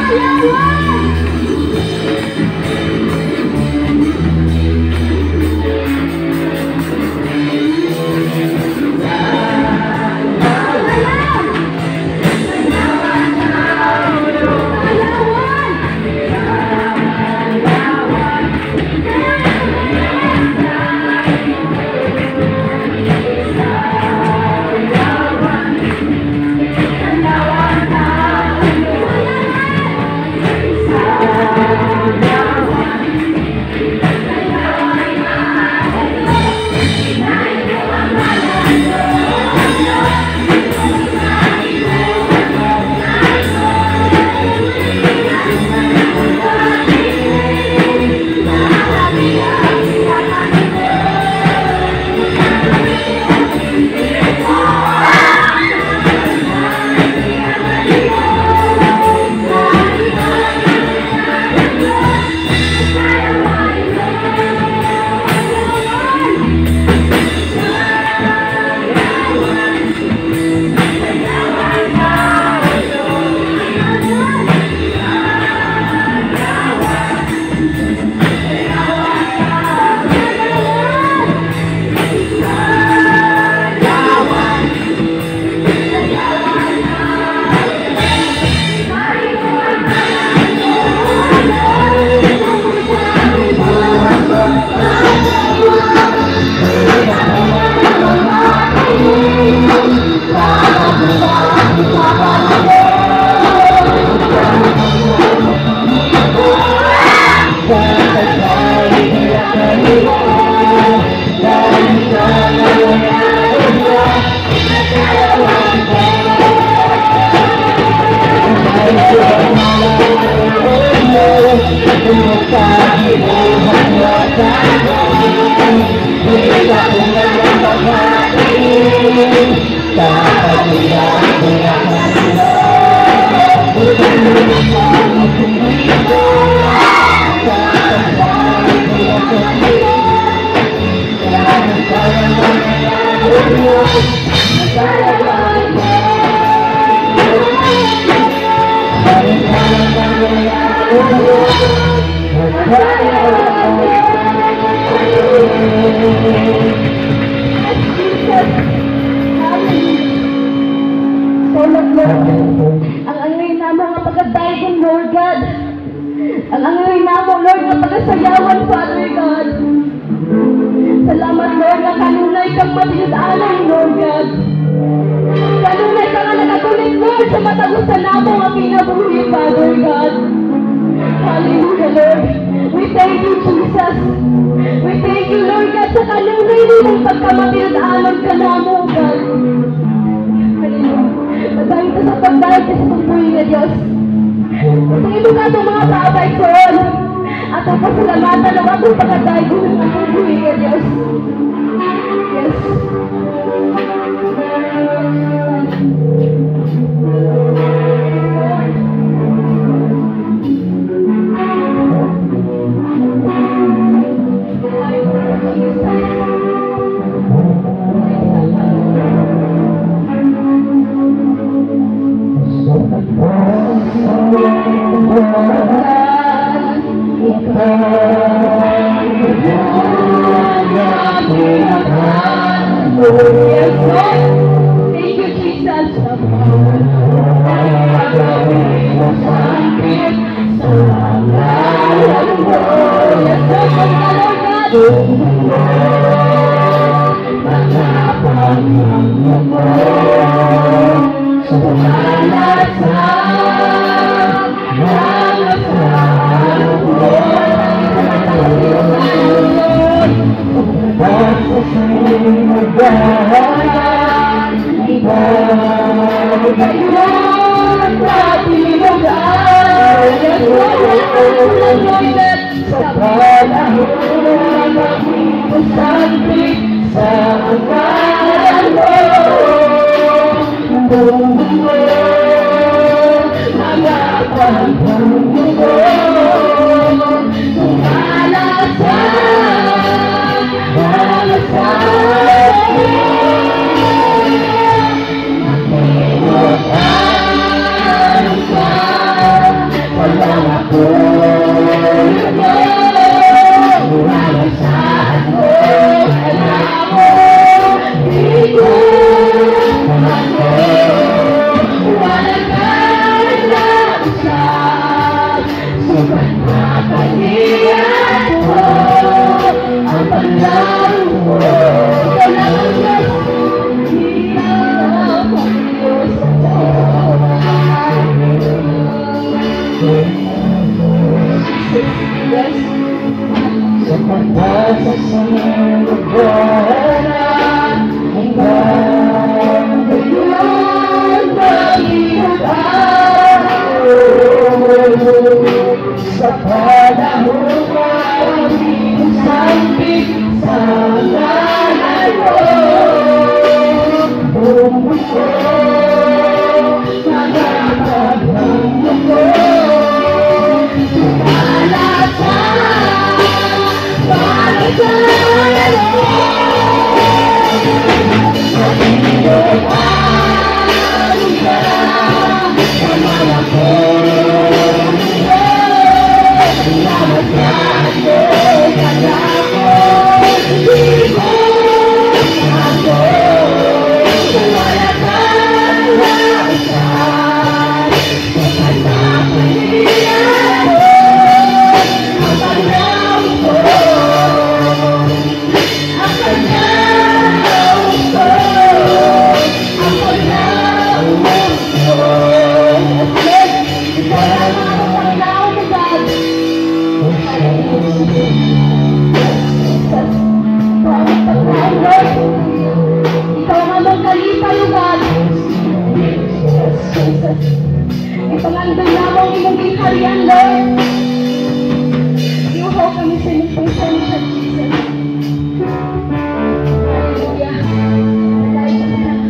Ang angay namo nga pagkadayon, Lord God. Ang angay namo, Lord, nga pagkasayawan, Father God. Salamat, Lord, nga kanunay kang matiyudanan, Lord God. Kanunay ka nga nakatulit, Lord, sa matagusan namo nga kinabuhi, Father God. Hallelujah, Lord. We thank you, Jesus. We thank you, Lord God, sa kanunay nilang pagkamatiyudanan ka namo, God. Hallelujah. Pagdahin ka sa pagdahin ka sa pagbuhay na Diyos. Tingin ka itong mga tatay ko. At ang pasalamatan ng atong pagdahin ko ng pagbuhay na Diyos. Yes. Kapalian mo ang paglago mo. Ikaw lang ang Diyos. Hiyaw ang Diyos sa Yes. Sa pagkasasang lugaran, hanggang ngayon maghihintay sa panahon na sambit sa ngalan mo. Buong mundo nagkakabang mundo. Ipangandong lamang imong giharian, Lord. Iuhaw kami sa inyong presensya, Jesus. Hallelujah. Dahil sa mga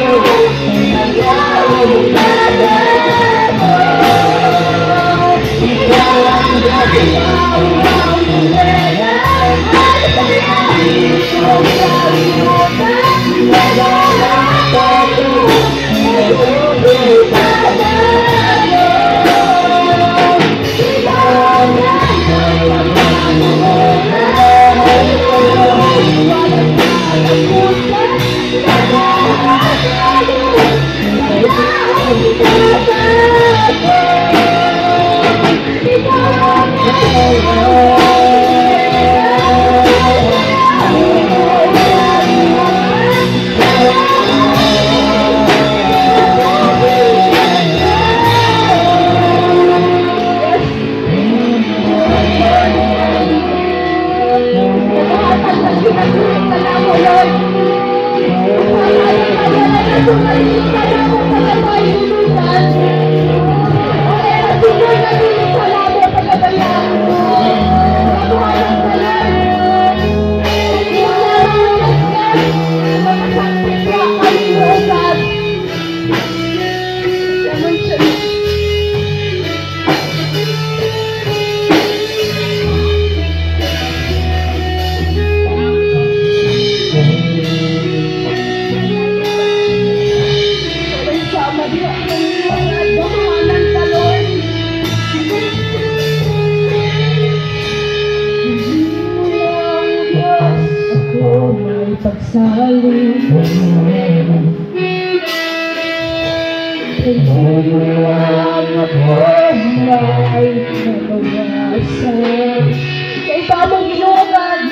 Pagsaling pagbubuhan ako may nabawasan kay tamang inugan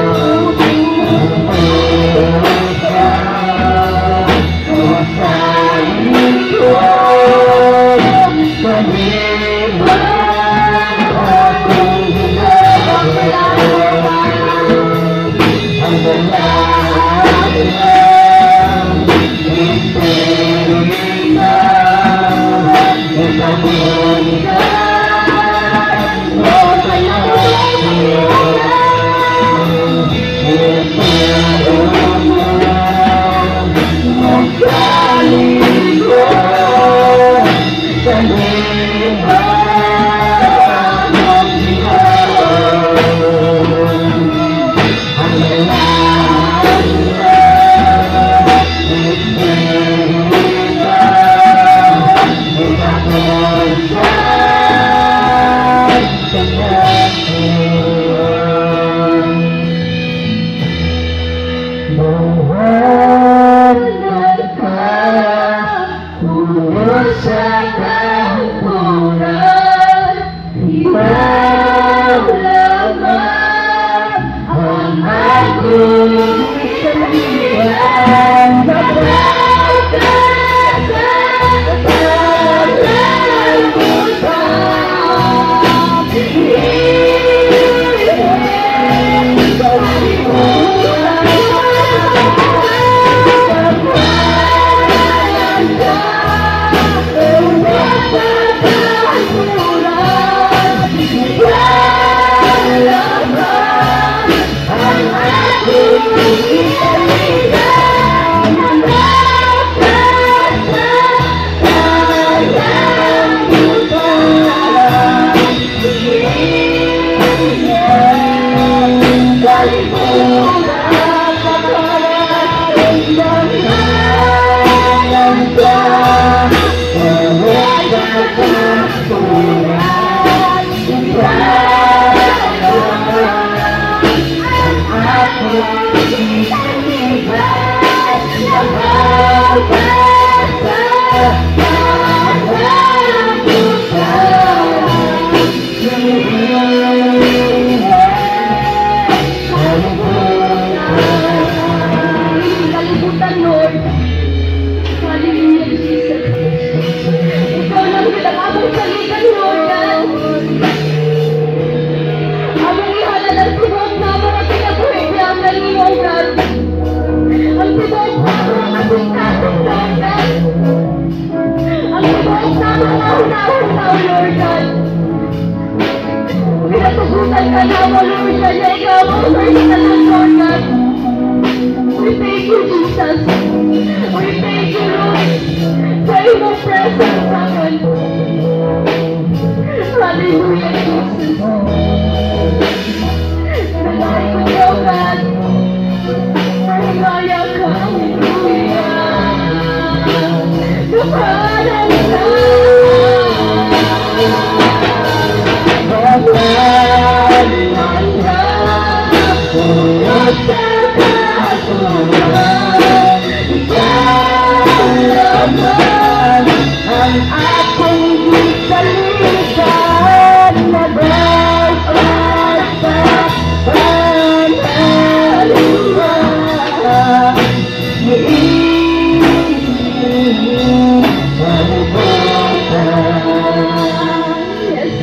Oh, sa kapuran, ikaw lamang ang aking isalihan. We thank you, Jesus. We thank you, Lord, sa iyong presence sa akin. Hallelujah, Jesus. Nalahay ko niyo, God. Mahingaya ka. Hallelujah. Napahalan ka. Ang aking isalikan na dapat sa panaliwa. Yes.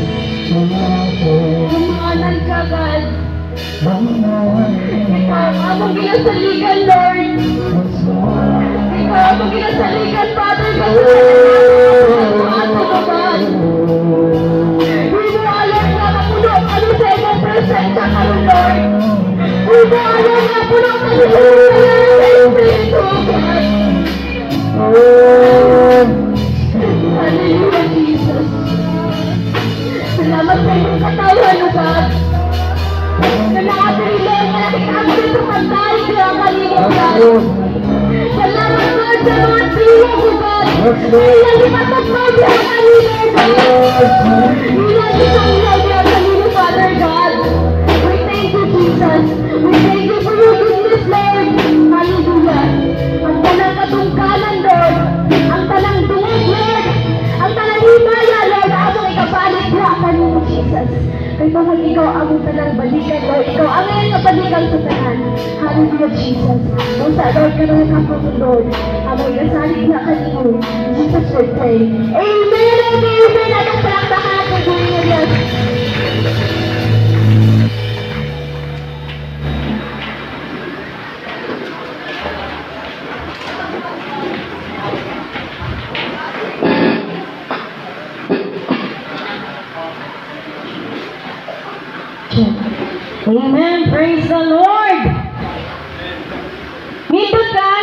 Tumanan ka, God. Ikaw ang ginasalikan, Lord. Ikaw ang ginasalikan, Father, God. Hindi mo alam na mapuno kami sa iyong presensya ka, Lord. Hindi mo alam na puno kami sa iyong Espiritu, God. Hallelujah, Jesus. Salamat sa iyong katawan, God. Na nakapilin na nakikabili sa pantay kaya kalimutan. Salamat, Lord, sa mga tulong ko, God. Ilan di matapag na kalimutan, God. Ilan di kamilag na kalimutan, Father God. We thank you, Jesus. We thank you for your goodness, Lord. Hallelujah. Ang tanang katungkalan, Lord. Ang tanang dungog, Lord. Ang tanang himaya, Lord. Among ikabalit na kanino, Jesus. Kay mahal ikaw ang tanang balikan, Lord. Ikaw ang ngayon na balikan sa tanan. Hallelujah, Jesus. Kung sa Lord ka na kapag, Lord. Among ikasalit na kanino. Jesus, we pray. Amen and amen. Anong palakpakan sa dunia, yes. Amen. Praise the Lord. Mito ka